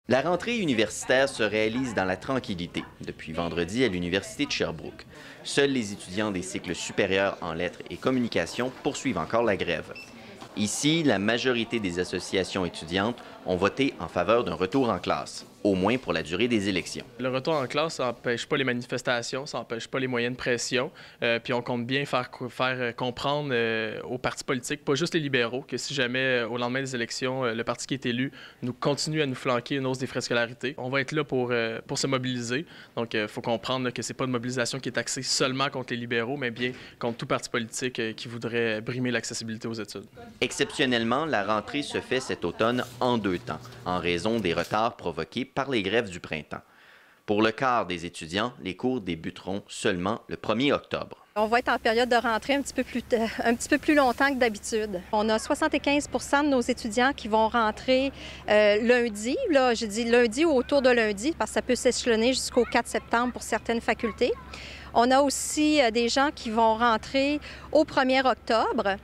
La rentrée universitaire se réalise dans la tranquillité depuis vendredi à l'Université de Sherbrooke. Seuls les étudiants des cycles supérieurs en lettres et communication poursuivent encore la grève. Ici, la majorité des associations étudiantes ont voté en faveur d'un retour en classe, au moins pour la durée des élections. Le retour en classe, ça n'empêche pas les manifestations, ça n'empêche pas les moyens de pression. Puis on compte bien faire comprendre aux partis politiques, pas juste les libéraux, que si jamais, au lendemain des élections, le parti qui est élu nous continue à nous flanquer une hausse des frais de scolarité, on va être là pour se mobiliser. Donc, il faut comprendre que ce n'est pas une mobilisation qui est axée seulement contre les libéraux, mais bien contre tout parti politique qui voudrait brimer l'accessibilité aux études. Exceptionnellement, la rentrée se fait cet automne en deux temps, en raison des retards provoqués par les grèves du printemps. Pour le quart des étudiants, les cours débuteront seulement le 1er octobre. On va être en période de rentrée un petit peu plus longtemps que d'habitude. On a 75 de nos étudiants qui vont rentrer lundi. Là, je dis lundi ou autour de lundi, parce que ça peut s'échelonner jusqu'au 4 septembre pour certaines facultés. On a aussi des gens qui vont rentrer au 1er octobre.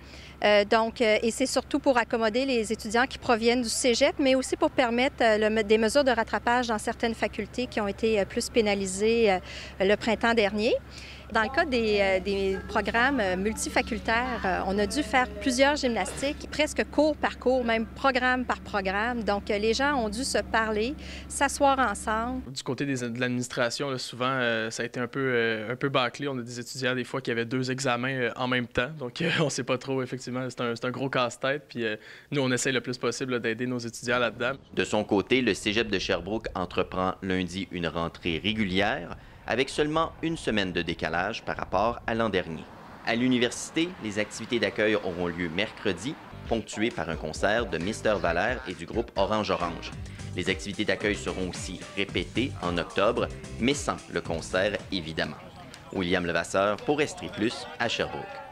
Et c'est surtout pour accommoder les étudiants qui proviennent du cégep, mais aussi pour permettre des mesures de rattrapage dans certaines facultés qui ont été plus pénalisées le printemps dernier. Dans le cas des programmes multifacultaires, on a dû faire plusieurs gymnastiques, presque cours par cours, même programme par programme. Donc, les gens ont dû se parler, s'asseoir ensemble. Du côté de l'administration, souvent, ça a été un peu bâclé. On a des étudiants, des fois, qui avaient 2 examens en même temps. Donc, on ne sait pas trop, effectivement, c'est un gros casse-tête. Puis, nous, on essaie le plus possible d'aider nos étudiants là-dedans. De son côté, le cégep de Sherbrooke entreprend lundi une rentrée régulière, avec seulement une semaine de décalage par rapport à l'an dernier. À l'université, les activités d'accueil auront lieu mercredi, ponctuées par un concert de Mister Valère et du groupe Orange Orange. Les activités d'accueil seront aussi répétées en octobre, mais sans le concert évidemment. William Levasseur pour Estrie Plus à Sherbrooke.